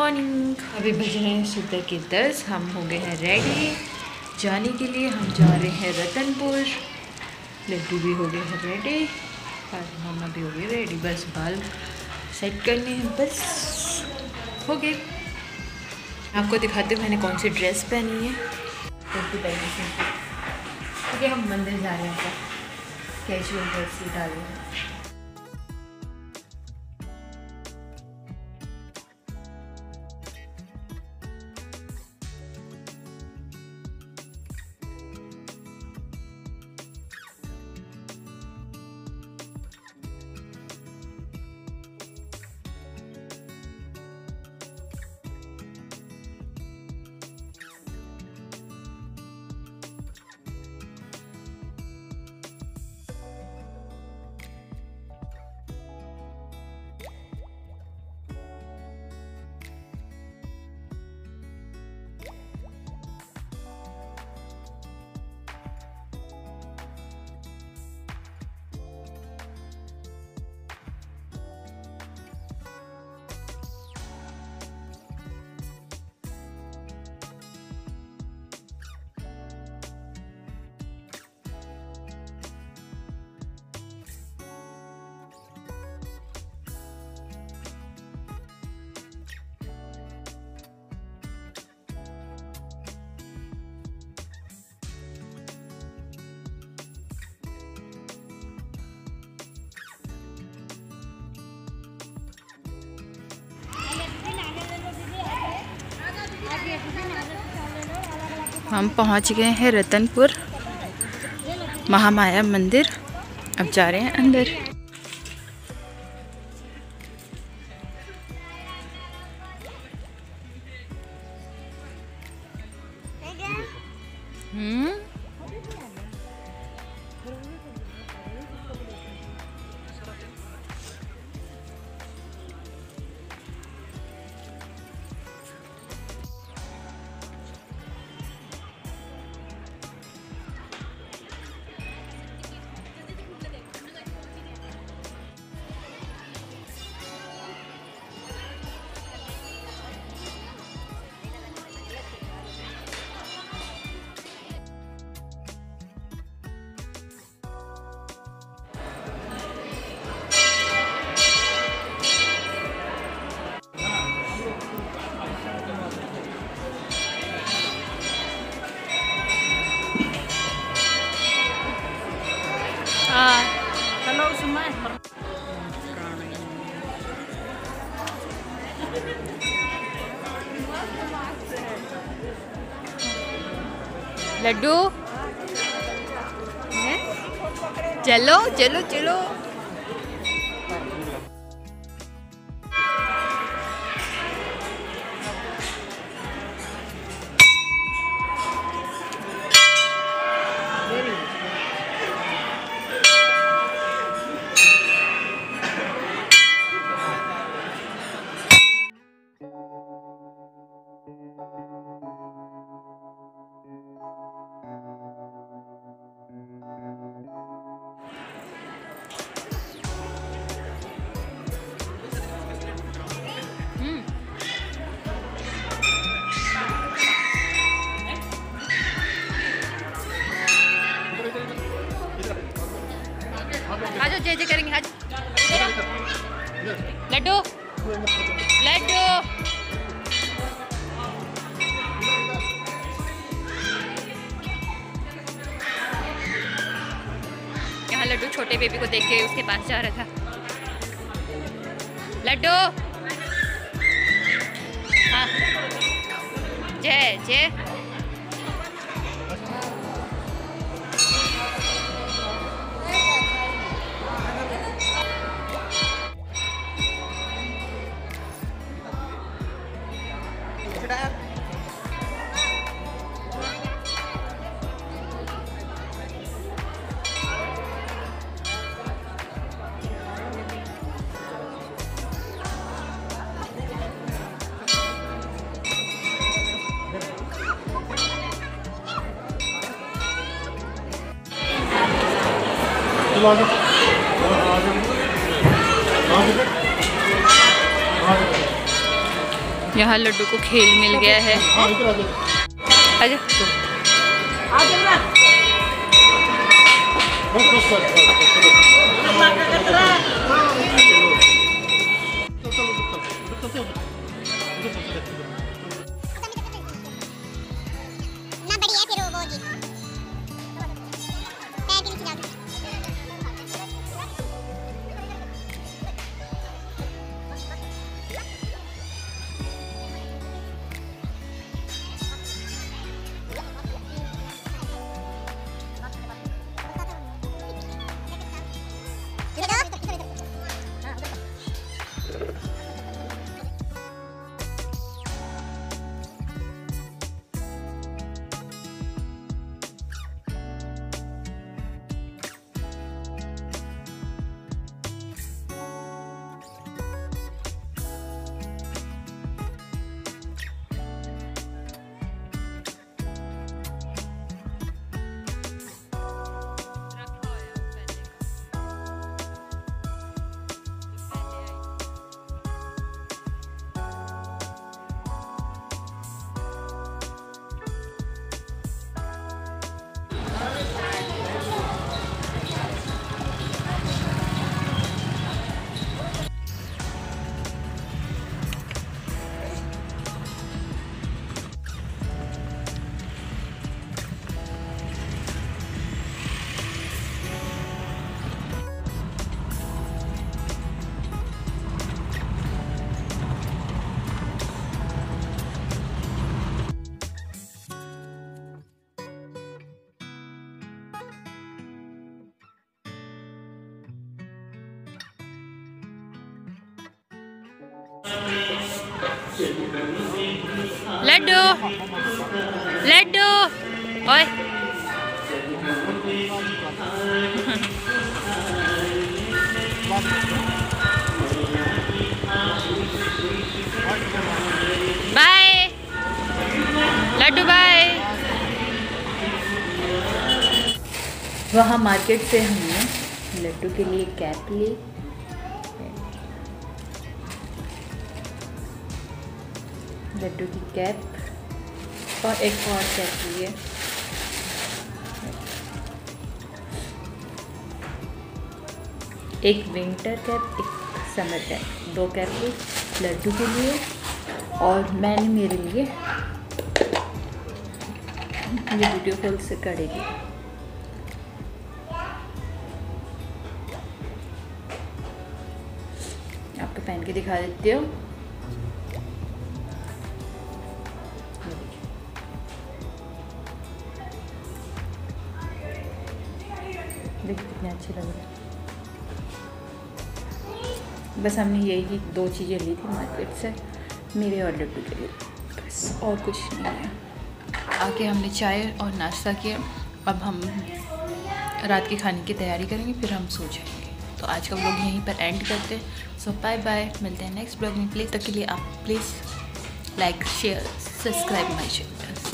Morning. अभी बज रहे हैं सुबह के 10। हम हो गए हैं रेडी जाने के लिए। हम जा रहे हैं रतनपुर। लड्डू भी हो गए हैं रेडी और मामा भी हो गए रेडी। बस बाल सेट करने हैं, बस हो गए। आपको दिखाते हुए मैंने कौन सी ड्रेस पहनी है। ठीक है, हम मंदिर जा रहे हैं, कैजुअल ड्रेस ही डाल रहे हैं। हम पहुंच गए हैं रतनपुर महामाया मंदिर। अब जा रहे हैं अंदर। हेलो सुमा लड्डू चलो चलो चलो। आज जय जय करेंगे। आज लड्डू लड्डू यहाँ लड्डू छोटे बेबी को देख के उसके पास जा रहा था। लड्डू हाँ जय जय। यहाँ लड्डू को खेल मिल गया है। आजा। लड्डू लड्डू ओए बाय लड्डू बाय। वहाँ मार्केट से हमने लड्डू के लिए कैप ली, लड्डू की कैप और एक और कैप ली है। एक विंटर कैप, एक समर कैप, 2 कैप ली लड्डू के लिए और मैंने मेरे लिए ये वीडियो कॉल से करेगी। आपको पहन के दिखा देती हूँ। देखिए कितने अच्छे लग रहे हैं। बस हमने यही 2 चीज़ें ली थी मार्केट से, मेरे और लड्डू के लिए, बस और कुछ नहीं है। आके हमने चाय और नाश्ता किया। अब हम रात के खाने की तैयारी करेंगे, फिर हम सो जाएंगे। तो आज का व्लॉग यहीं पर एंड करते हैं। सो बाय बाय, मिलते हैं नेक्स्ट ब्लॉग में। तक के लिए आप please like share subscribe my channel.